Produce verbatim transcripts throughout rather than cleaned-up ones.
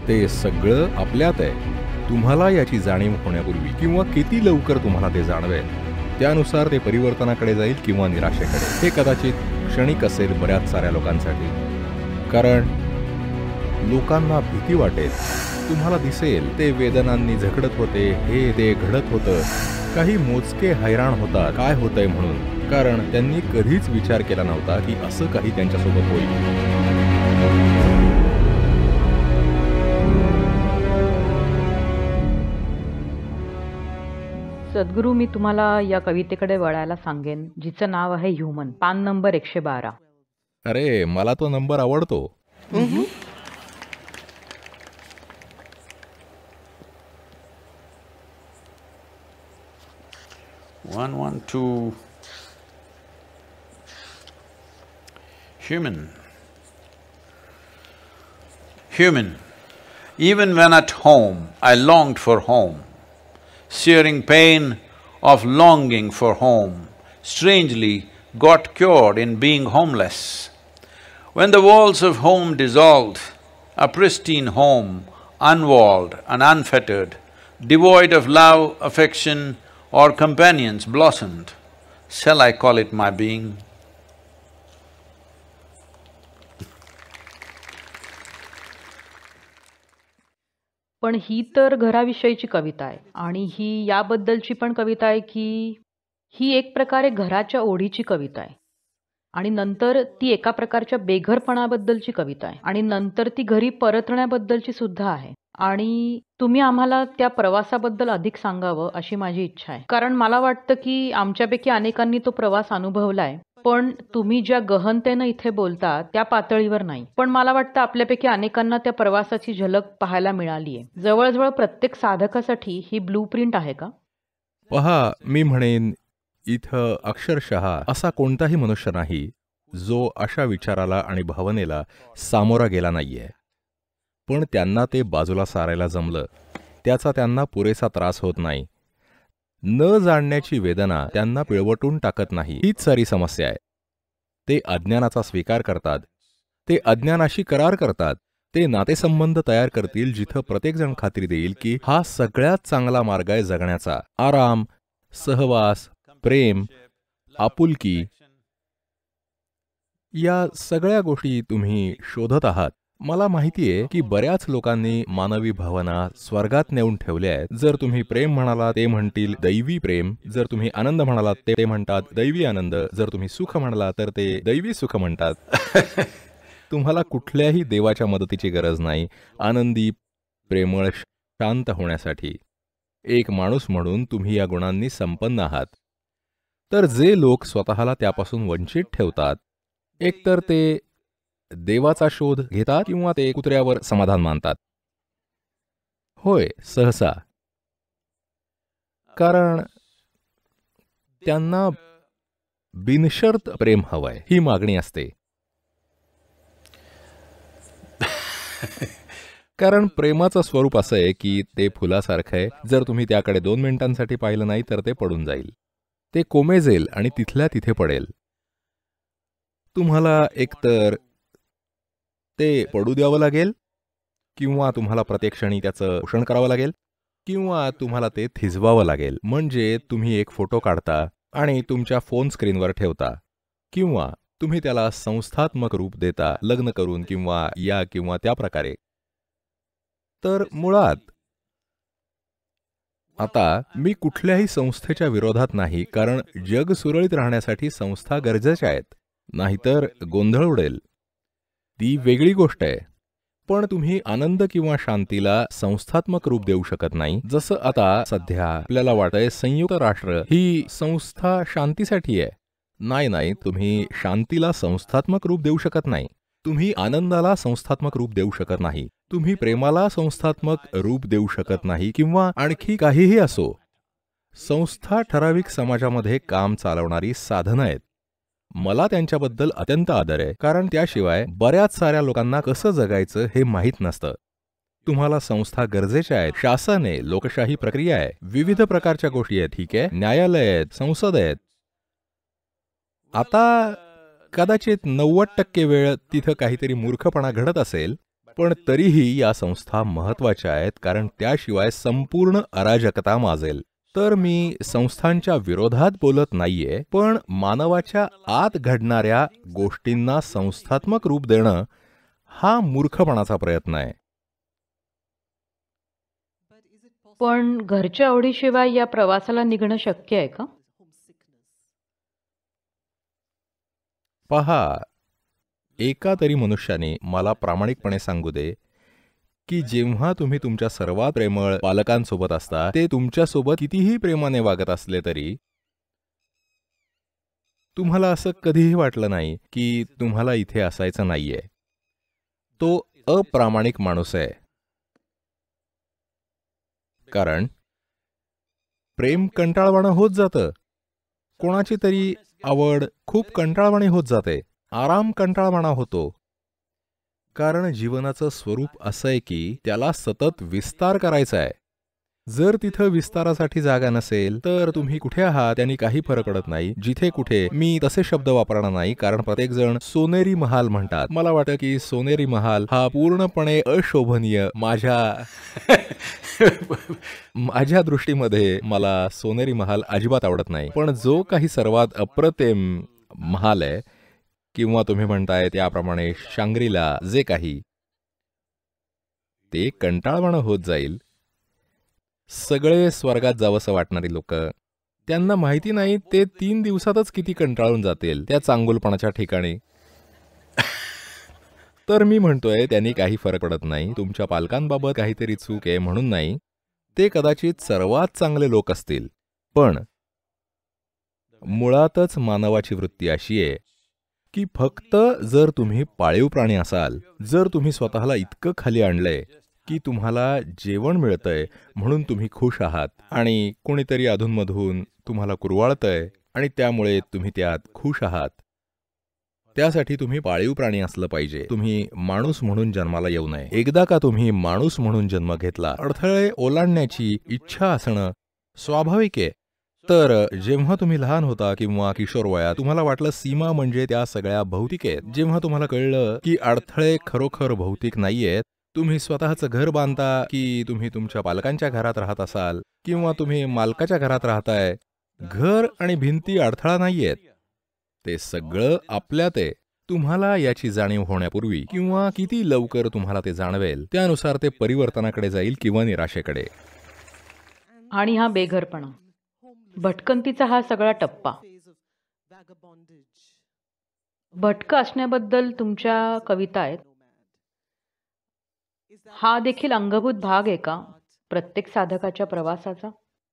ते सगळं आपल्यात आहे. तुम्हाला याची जाणीव होण्यापूर्वी किंवा किती लवकर तुम्हाला ते जाणवेल त्यानुसार ते परिवर्तनाकडे जाईल किंवा निराशेकडे. हे कदाचित क्षणिक असेल बऱ्याच साऱ्या लोकांसाठी, कारण लोकांना भीती वाटेल. तुम्हाला दिसेल ते वेदनांनी झगडत होते, हे ते घडत होतं. काही मोजके हैराण होतात काय होतंय म्हणून, कारण त्यांनी कधीच विचार केला नव्हता की असं काही त्यांच्यासोबत होईल. सद्गुरू, मी तुम्हाला या कवितेकडे वळायला सांगेन, जिचं नाव आहे ह्युमन, पान नंबर एकशे बारा. अरे, मला तो नंबर आवडतो. One, one, two. Human. Human. Even when at home, I longed for home. Searing pain of longing for home, strangely got cured in being homeless. When the walls of home dissolved, a pristine home, unwalled and unfettered, devoid of love, affection or companions blossomed, shall I call it my being? पण ही तर घराविषयीची कविता आहे आणि ही याबद्दलची पण कविता आहे की ही एक प्रकारे घराच्या ओढीची कविता आहे आणि नंतर ती एका प्रकारच्या बेघरपणाबद्दलची कविता आहे आणि नंतर ती घरी परतण्याबद्दलची सुद्धा आहे. आणि तुम्ही आम्हाला त्या प्रवासाबद्दल अधिक सांगावं अशी माझी इच्छा आहे, कारण मला वाटतं की आमच्यापैकी अनेकांनी तो प्रवास अनुभवलाय, पण तुम्ही ज्या गहनतेनं इथे बोलता त्या पातळीवर नाही. पण मला वाटतं आपल्यापैकी अनेकांना त्या प्रवासाची झलक पाहायला मिळाली आहे. जवळजवळ प्रत्येक साधकासाठी ही ब्लू प्रिंट आहे का? पहा, मी म्हणेन इथं अक्षरशः असा कोणताही मनुष्य नाही जो अशा विचाराला आणि भावनेला सामोरा गेला नाहीये. पण त्यांना ते बाजूला सारायला जमलं, त्याचा त्यांना पुरेसा त्रास होत नाही. न जाणण्याची वेदना त्यांना पिळवटून टाकत नाही, हीच सारी समस्या आहे. ते अज्ञानाचा स्वीकार करतात, ते अज्ञानाशी करार करतात, ते नातेसंबंध तयार करतील जिथं प्रत्येकजण खात्री देईल की हा सगळ्यात चांगला मार्ग आहे जगण्याचा. आराम, सहवास, प्रेम, आपुलकी, या सगळ्या गोष्टी तुम्ही शोधत आहात. मला माहितीये की बऱ्याच लोकांनी मानवी भावना स्वर्गात नेऊन ठेवल्या आहेत. जर तुम्ही प्रेम म्हणालात ते म्हणतील दैवी प्रेम, जर तुम्ही आनंद म्हणालात ते ते म्हणतात दैवी आनंद, जर तुम्ही सुख म्हणालात तर ते दैवी सुख म्हणतात. तुम्हाला कुठल्याही देवाच्या मदतीची गरज नाही आनंदी, प्रेमळ, शांत होण्यासाठी. एक माणूस म्हणून तुम्ही या गुणांनी संपन्न आहात. तर जे लोक स्वतःला त्यापासून वंचित ठेवतात, एकतर ते देवाचा शोध घेतात किंवा ते कुत्र्यावर समाधान मानतात. होय, सहसा. कारण त्यांना बिनशर्त प्रेम हवंय ही मागणी असते. कारण प्रेमाचं स्वरूप असं आहे की ते फुलासारखं आहे. जर तुम्ही त्याकडे दोन मिनिटांसाठी पाहिलं नाही तर ते पडून जाईल, ते कोमेजेल आणि तिथल्या तिथे पडेल. तुम्हाला एकतर ते पडू द्यावं लागेल किंवा तुम्हाला प्रत्येक क्षणी त्याचं पोषण करावं लागेल किंवा तुम्हाला ते थिजवावं लागेल. म्हणजे तुम्ही एक फोटो काढता आणि तुमच्या फोन स्क्रीनवर ठेवता किंवा तुम्ही त्याला संस्थात्मक रूप देता लग्न करून किंवा या किंवा त्या प्रकारे. तर मुळात आता मी कुठल्याही संस्थेच्या विरोधात नाही, कारण जग सुरळीत राहण्यासाठी संस्था गरजेच्या आहेत, नाहीतर गोंधळ उडेल. ती वेगळी गोष्ट आहे. पण तुम्ही आनंद किंवा शांतीला संस्थात्मक रूप देऊ शकत नाही. जसं आता सध्या आपल्याला वाटतंय संयुक्त राष्ट्र ही संस्था शांतीसाठी आहे. नाही नाही, तुम्ही शांतीला संस्थात्मक रूप देऊ शकत नाही. तुम्ही आनंदाला संस्थात्मक रूप देऊ शकत नाही. तुम्ही प्रेमाला संस्थात्मक रूप देऊ शकत नाही किंवा आणखी काहीही असो. संस्था ठराविक समाजामध्ये काम चालवणारी साधनं आहेत. मला त्यांच्याबद्दल अत्यंत आदर आहे, कारण त्याशिवाय बऱ्याच साऱ्या लोकांना कसं जगायचं हे माहीत नसतं. तुम्हाला संस्था गरजेच्या आहेत. शासन आहे, लोकशाही प्रक्रिया आहे, विविध प्रकारच्या गोष्टी आहेत. ठीक आहे, न्यायालय आहेत, संसद आहेत. आता कदाचित नव्वद टक्के वेळ तिथं काहीतरी मूर्खपणा घडत असेल, पण तरीही या संस्था महत्वाच्या आहेत, कारण त्याशिवाय संपूर्ण अराजकता माजेल. तर मी संस्थांच्या विरोधात बोलत नाहीये, पण मानवाच्या आत घडणाऱ्या गोष्टींना संस्थात्मक रूप देणं हा मूर्खपणाचा प्रयत्न आहे. पण घरच्या आवडीशिवाय या प्रवासाला निघणं शक्य आहे का? पहा, एका तरी मनुष्याने मला प्रामाणिकपणे सांगू दे की जेव्हा तुम्ही तुमच्या सर्वात प्रेमळ पालकांसोबत असता, ते तुमच्यासोबत कितीही प्रेमाने वागत असले तरी तुम्हाला असं कधीही वाटलं नाही की तुम्हाला इथे असायचं नाहीये. तो अप्रामाणिक माणूस आहे. कारण प्रेम कंटाळवाणं होत जातं. कोणाची तरी आवड खूप कंटाळवाणी होत जाते. आराम कंटाळवाणा होतो. कारण जीवनाचं स्वरूप असं आहे की त्याला सतत विस्तार करायचा आहे. जर तिथं विस्तारासाठी जागा नसेल तर तुम्ही कुठे आहात त्यांनी काही फरक पडत नाही. जिथे कुठे, मी तसे शब्द वापरणार नाही कारण प्रत्येक जण सोनेरी महाल म्हणतात. मला वाटतं की सोनेरी महाल हा पूर्णपणे अशोभनीय, माझ्या माझ्या दृष्टीमध्ये मला सोनेरी महाल अजिबात आवडत नाही. पण जो काही सर्वात अप्रतिम महाल आहे किंवा तुम्ही म्हणताय त्याप्रमाणे शांग्रीला, जे काही, ते कंटाळवाणं होत जाईल. सगळे स्वर्गात जावंसं वाटणारी लोक, त्यांना माहिती नाही ते तीन दिवसातच किती कंटाळून जातील त्या चांगुलपणाच्या ठिकाणी. तर मी म्हणतोय त्यांनी काही फरक पडत नाही. तुमच्या पालकांबाबत काहीतरी चूक आहे म्हणून नाही. ते कदाचित सर्वात चांगले लोक असतील, पण मुळातच मानवाची वृत्ती अशी आहे की फक्त जर तुम्ही पाळीव प्राणी असाल, जर तुम्ही स्वतःला इतकं खाली आणलंय की तुम्हाला जेवण मिळतंय म्हणून तुम्ही खुश आहात आणि कोणीतरी अधूनमधून तुम्हाला कुरवाळतंय आणि त्यामुळे तुम्ही त्यात खुश आहात, त्यासाठी तुम्ही पाळीव प्राणी असलं पाहिजे. तुम्ही माणूस म्हणून जन्माला येऊ नये. एकदा का तुम्ही माणूस म्हणून जन्म घेतला, अडथळे ओलांडण्याची इच्छा असणं स्वाभाविक आहे. तर जेव्हा तुम्ही लहान होता किंवा किशोर वयात तुम्हाला वाटलं सीमा म्हणजे त्या सगळ्या भौतिक आहेत. जेव्हा तुम्हाला कळलं की अडथळे खरोखर भौतिक नाहीयेत, तुम्ही स्वतःचं घर बांधता की तुम्ही तुमच्या पालकांच्या घरात राहत असाल किंवा तुम्ही मालकाच्या घरात राहताय, घर आणि भिंती अडथळा नाहीयेत. ते सगळं आपल्यात आहे. तुम्हाला याची जाणीव होण्यापूर्वी किंवा किती लवकर तुम्हाला ते जाणवेल त्यानुसार ते परिवर्तनाकडे जाईल किंवा निराशेकडे. आणि हा बेघरपणा, भटकंतीचा हा सगळा टप्पा, भटकं असण्याबद्दल तुमच्या कविता आहेत. हा देखील अंगभूत भाग आहे का प्रत्येक साधकाच्या प्रवासाचा?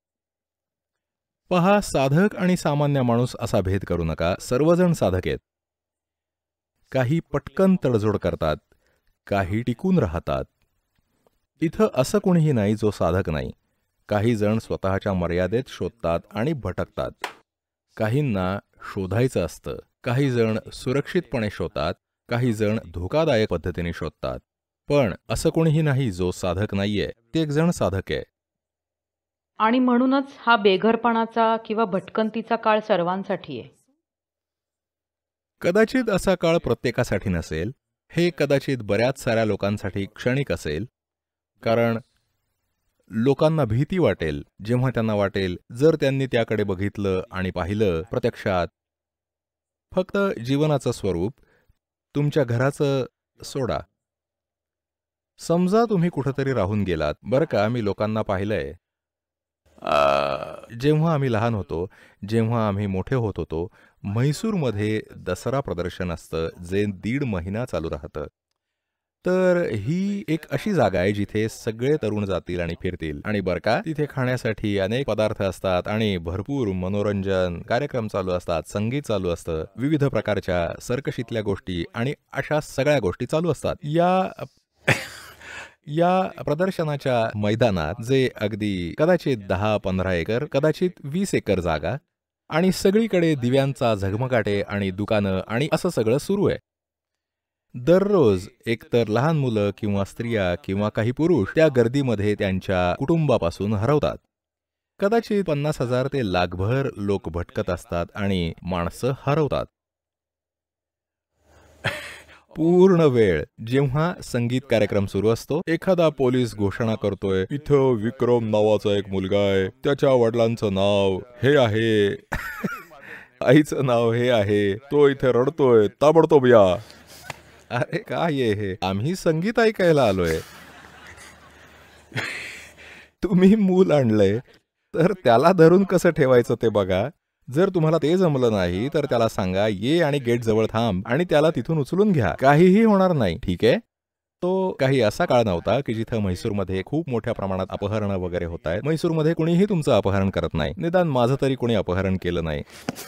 पहा, साधक आणि सामान्य माणूस असा भेद करू नका. सर्वजण साधक आहेत. काही पटकन तडजोड करतात, काही टिकून राहतात. इथं असं कोणीही नाही जो साधक नाही. काही जण स्वतःच्या मर्यादेत शोधतात आणि भटकतात. काहींना शोधायचं असतं. काही जण सुरक्षितपणे शोधतात, काही जण धोकादायक पद्धतीने शोधतात. पण असं कोणीही नाही जो साधक नाहीये. ते एक जण साधक आहे. आणि म्हणूनच हा बेघरपणाचा किंवा भटकंतीचा काळ सर्वांसाठी आहे. कदाचित असा काळ प्रत्येकासाठी नसेल. हे कदाचित बऱ्याच साऱ्या लोकांसाठी क्षणिक असेल. कारण लोकांना भीती वाटेल जेव्हा त्यांना वाटेल, जर त्यांनी त्याकडे बघितलं आणि पाहिलं प्रत्यक्षात फक्त जीवनाचं स्वरूप, तुमच्या घराचं सोडा. समजा तुम्ही कुठंतरी राहून गेलात. बरं का, मी लोकांना पाहिलंय, जेव्हा आम्ही लहान होतो, जेव्हा आम्ही मोठे होत होतो, म्हैसूरमध्ये दसरा प्रदर्शन असतं जे दीड महिना चालू राहतं. तर ही एक अशी जागा आहे जिथे सगळे तरुण जातील आणि फिरतील. आणि बरं का, तिथे खाण्यासाठी अनेक पदार्थ असतात आणि भरपूर मनोरंजन कार्यक्रम चालू असतात, संगीत चालू असतं, विविध प्रकारच्या सर्कशीतल्या गोष्टी आणि अशा सगळ्या गोष्टी चालू असतात. या या प्रदर्शनाच्या मैदानात, जे अगदी कदाचित दहा पंधरा एकर, कदाचित वीस एकर जागा, आणि सगळीकडे दिव्यांचा झगमगाटे आणि दुकानं आणि असं सगळं सुरू आहे. दररोज एकतर लहान मुलं किंवा स्त्रिया किंवा काही पुरुष त्या गर्दीमध्ये त्यांच्या कुटुंबापासून हरवतात. कदाचित पन्नास हजार ते लाखभर लोक भटकत असतात आणि माणसं हरवतात. पूर्ण वेळ जेव्हा संगीत कार्यक्रम सुरू असतो, एखादा पोलीस घोषणा करतोय, इथं विक्रम नावाचा एक मुलगा आहे, त्याच्या वडिलांचं नाव हे आहे, आईचं नाव हे आहे, तो इथे रडतोय, ताबडतोब या. अरे काय आहे हे? आम्ही संगीत ऐकायला आलोय. तुम्ही मूल आणलंय तर त्याला धरून कसं ठेवायचं ते बघा. जर तुम्हाला ते जमलं नाही तर त्याला सांगा, ये आणि गेट जवळ थांब आणि त्याला तिथून उचलून घ्या. काहीही होणार नाही, ठीक आहे? तो काही असा काळ नव्हता की जिथं म्हैसूरमध्ये खूप मोठ्या प्रमाणात अपहरणं वगैरे होत आहेत. म्हैसूरमध्ये कुणीही तुमचं अपहरण करत नाही, निदान माझं तरी कोणी अपहरण केलं नाही.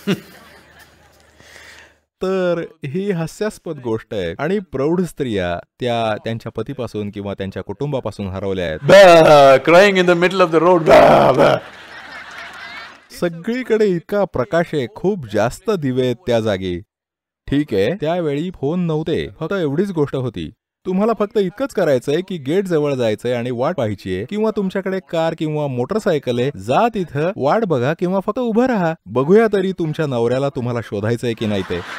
तर ही हास्यास्पद गोष्ट आहे. आणि प्रौढ स्त्रिया त्या त्यांच्या पतीपासून किंवा त्यांच्या कुटुंबापासून हरवल्या आहेत. Crying in the middle of the road. सगळीकडे इतका प्रकाश आहे, खूप जास्त दिवे आहेत त्या जागी. ठीक आहे, त्यावेळी फोन नव्हते, फक्त एवढीच गोष्ट होती. तुम्हाला फक्त इतकंच करायचंय की गेट जवळ जायचंय आणि वाट पाहायची आहे, किंवा तुमच्याकडे कार किंवा मोटरसायकल आहे, जा तिथं वाट बघा किंवा फक्त उभं राहा. बघूया तरी तुमच्या नवऱ्याला तुम्हाला शोधायचंय की नाही ते.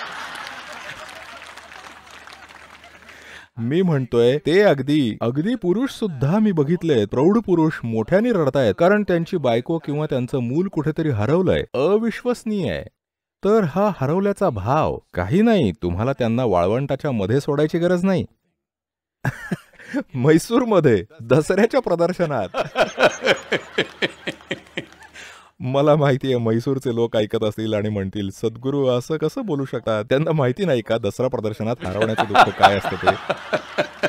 मी म्हणतोय ते अगदी अगदी पुरुष सुद्धा मी बघितले, प्रौढ पुरुष मोठ्याने रडतायत कारण त्यांची बायको किंवा त्यांचं मूल कुठेतरी हरवलंय. अविश्वसनीय आहे. तर हा हरवल्याचा भाव काही नाही. तुम्हाला त्यांना वाळवंटाच्या मध्ये सोडायची गरज नाही. म्हैसूरमध्ये दसऱ्याच्या प्रदर्शनात. मला माहिती आहे म्हैसूरचे लोक ऐकत असतील आणि म्हणतील, सद्गुरू असं कसं बोलू शकतात? त्यांना माहिती नाही का दसरा प्रदर्शनात हरवण्याचं दुःख काय असतं ते.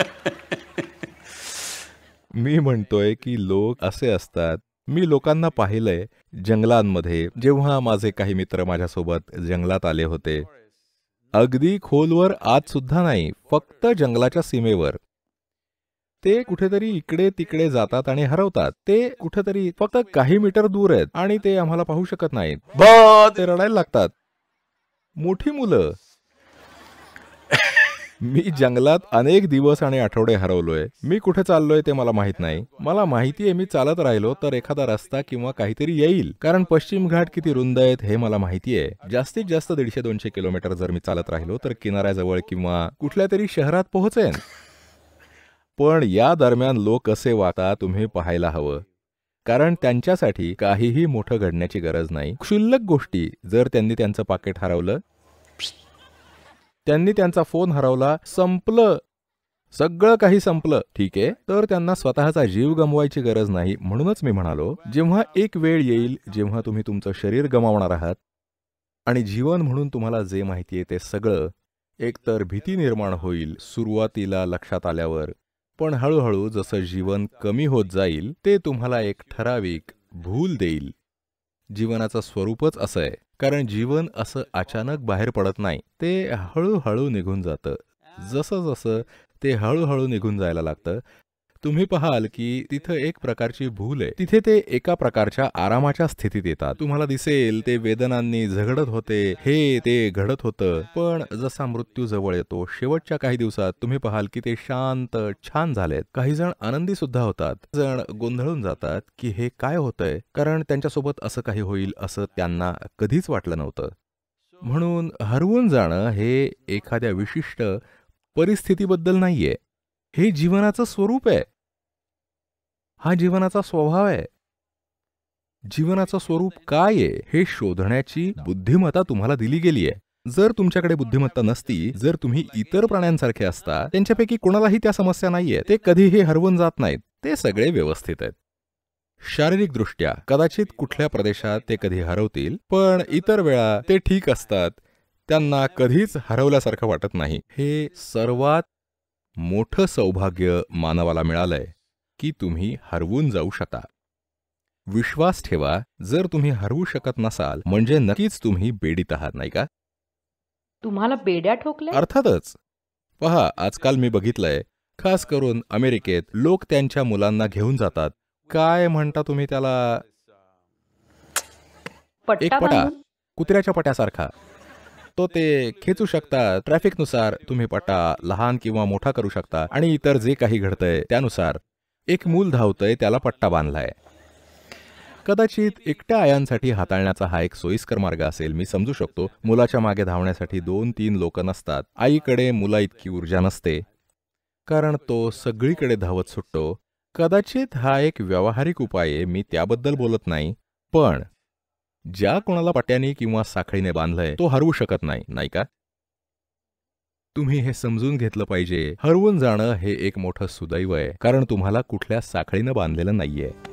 मी म्हणतोय की लोक असे असतात. मी लोकांना पाहिलंय जंगलांमध्ये, जेव्हा माझे काही मित्र माझ्यासोबत जंगलात आले होते. अगदी खोलवर आत सुद्धा नाही, फक्त जंगलाच्या सीमेवर. ते कुठेतरी इकडे तिकडे जातात आणि हरवतात. ते कुठेतरी फक्त काही मीटर दूर आहेत आणि ते आम्हाला पाहू शकत नाहीत. ते रडायला लागतात. मोठी मुलं. मी जंगलात अनेक दिवस आणि आठवडे हरवलोय. मी कुठे चाललोय ते मला माहित नाही. मला माहितीये मी चालत राहिलो तर एखादा रस्ता किंवा काहीतरी येईल, कारण पश्चिम घाट किती रुंद आहेत हे मला माहितीये. जास्तीत जास्त दीडशे दोनशे किलोमीटर जर मी चालत राहिलो तर किनाऱ्याजवळ किंवा कुठल्या तरी शहरात पोहोचेन. पण या दरम्यान लोक कसे वागतात तुम्ही पाहायला हवं, कारण त्यांच्यासाठी काहीही मोठं घडण्याची गरज नाही. क्षुल्लक गोष्टी, जर त्यांनी त्यांचं पाकिट हरवलं, त्यांनी त्यांचा फोन हरवला, संपलं, सगळं काही संपलं, ठीक आहे, तर त्यांना स्वतःचा जीव गमवायची गरज नाही. म्हणूनच मी म्हणालो, जेव्हा एक वेळ येईल जेव्हा तुम्ही तुमचं शरीर गमावणार आहात आणि जीवन म्हणून तुम्हाला जे माहितीये ते सगळं, एकतर भीती निर्माण होईल सुरुवातीला लक्षात आल्यावर, पण हळूहळू जसं जीवन कमी होत जाईल ते तुम्हाला एक ठराविक भूल देईल. जीवनाचं स्वरूपच असं आहे, कारण जीवन असं अचानक बाहेर पडत नाही, ते हळूहळू निघून जातं. जसं जसं ते हळूहळू निघून जायला लागतं, तुम्ही पाहाल की तिथं एक प्रकारची भूल आहे. तिथे ते एका प्रकारच्या आरामाच्या स्थितीत येतात. तुम्हाला दिसेल ते वेदनांनी झगडत होते, हे ते घडत होतं, पण जसा मृत्यू जवळ येतो शेवटच्या काही दिवसात तुम्ही पाहाल की ते शांत छान झालेत. काही जण आनंदी सुद्धा होतात, जण गोंधळून जातात की हे काय होतंय, कारण त्यांच्यासोबत असं काही होईल असं त्यांना कधीच वाटलं नव्हतं. म्हणून हरवून जाणं हे एखाद्या विशिष्ट परिस्थितीबद्दल नाहीये, हे जीवनाचं स्वरूप आहे. हा जीवनाचा स्वभाव आहे. जीवनाचं स्वरूप काय आहे हे शोधण्याची बुद्धिमत्ता तुम्हाला दिली गेली आहे. जर तुमच्याकडे बुद्धिमत्ता नसती, जर तुम्ही इतर प्राण्यांसारखे असता, त्यांच्यापैकी कोणालाही त्या समस्या नाहीये, ते कधीही हरवून जात नाहीत, ते सगळे व्यवस्थित आहेत. शारीरिक दृष्ट्या कदाचित कुठल्या प्रदेशात ते कधी हरवतील, पण इतर वेळा ते ठीक असतात, त्यांना कधीच हरवल्यासारखं वाटत नाही. हे सर्वात मोठं सौभाग्य मानवाला मिळालंय की तुम्ही हरवून जाऊ शकता. विश्वास ठेवा, जर तुम्ही हरवू शकत नसाल म्हणजे नक्कीच तुम्ही बेडीत आहात, नाही का? तुम्हाला बेड्या ठोकल्या? अर्थातच. पहा, आजकाल मी बघितलंय, खास करून अमेरिकेत लोक त्यांच्या मुलांना घेऊन जातात. काय म्हणता तुम्ही त्याला? एक पटा, कुत्र्याच्या पट्यासारखा. तो ते खेचू शकता. ट्रॅफिकनुसार तुम्ही पट्टा लहान किंवा मोठा करू शकता आणि इतर जे काही घडतंय त्यानुसार. एक मूल धावतंय, त्याला पट्टा बांधलाय. कदाचित एकट्या आयांसाठी हाताळण्याचा हा एक सोयीस्कर मार्ग असेल. मी समजू शकतो, मुलाच्या मागे धावण्यासाठी दोन तीन लोक नसतात. आईकडे मुला इतकी ऊर्जा नसते, कारण तो सगळीकडे धावत सुटतो. कदाचित हा एक व्यावहारिक उपाय आहे, मी त्याबद्दल बोलत नाही. पण ज्या कोणाला पट्ट्याने किंवा साखळीने बांधलंय तो हरवू शकत नाही, नाही का? तुम्ही हे समजून घेतलं पाहिजे. हरवून जाणं हे एक मोठं सुदैव आहे, कारण तुम्हाला कुठल्या साखळीनं बांधलेलं नाहीये.